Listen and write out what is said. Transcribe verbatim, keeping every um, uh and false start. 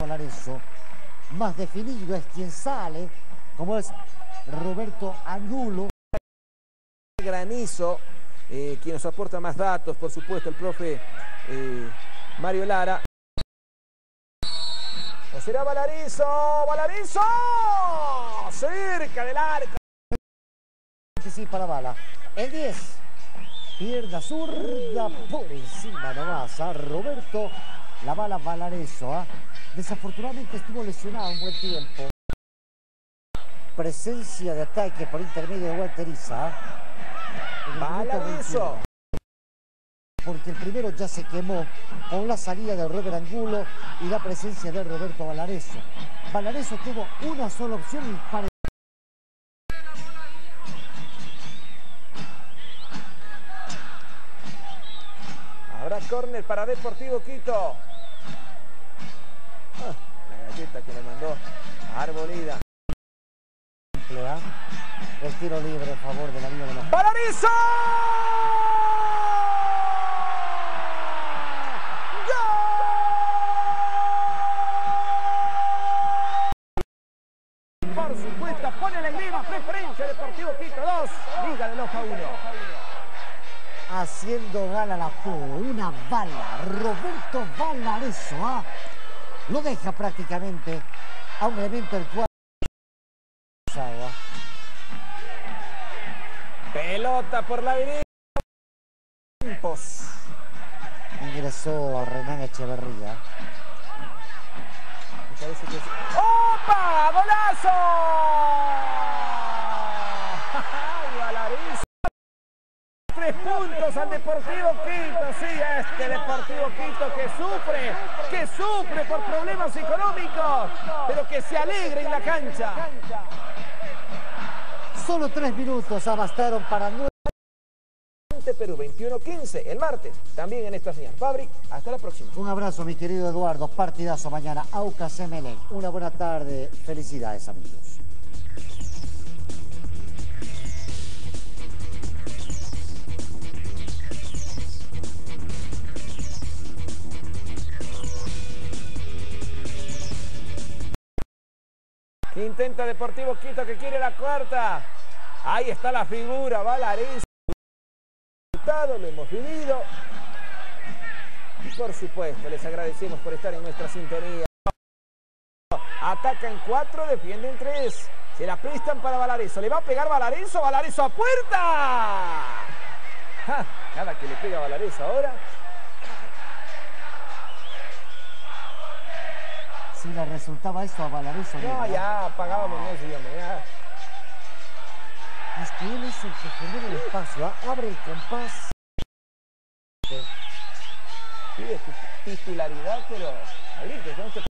Valareso. Más definido es quien sale, como es Roberto Angulo. Granizo, eh, quien nos aporta más datos, por supuesto, el profe eh, Mario Lara. ¿O será Valareso? ¡Valareso! Cerca del arco. Sí, para Bala. El diez. Pierna zurda por encima nomás a Roberto La Bala Valareso. ¿eh? Desafortunadamente estuvo lesionado un buen tiempo. Presencia de ataque por intermedio de Walter Isa. Valareso. Porque el primero ya se quemó con la salida del Robert Angulo y la presencia de Roberto Valareso. Valareso tuvo una sola opción y para... Habrá córner para Deportivo Quito. Ah, la galleta que le mandó a Arboleda. El tiro libre a favor de la línea de los... ¡Valareso! ¡Gol! Por supuesto, pone la engrima, preferencia Deportivo Quito dos, Liga de Loja uno. Haciendo gala la P U, una bala, Roberto Valareso, ¿ah? Lo deja prácticamente a un elemento del cual... Pelota por la derecha. Tiempos. Ingresó Renan Echeverría. ¡Opa! ¡Golazo! Valareso. Tres puntos al Deportivo Quito. Sí, a este Deportivo Quito que sufre, que sufre por problemas económicos, pero que se alegra en la cancha. Solo tres minutos bastaron para nueve. Perú veintiuno quince el martes, también en esta señal. Fabri, hasta la próxima. Un abrazo, mi querido Eduardo. Partidazo mañana. Aucas Emelec. Una buena tarde. Felicidades, amigos. Intenta Deportivo Quito que quiere la cuarta. Ahí está la figura, Valareso. Lo hemos vivido. Y por supuesto, les agradecemos por estar en nuestra sintonía. Atacan cuatro, defienden tres. Se la prestan para Valareso. Le va a pegar Valareso. Valareso a puerta. Ja, cada que le pega Valareso ahora. Si le resultaba esto a Valareso. No, ya apagábamos, no seguíamos, ya. Es que él es el que genera el espacio, ¿eh? Abre el compás. Pide titularidad, pero a gritos, ¿no?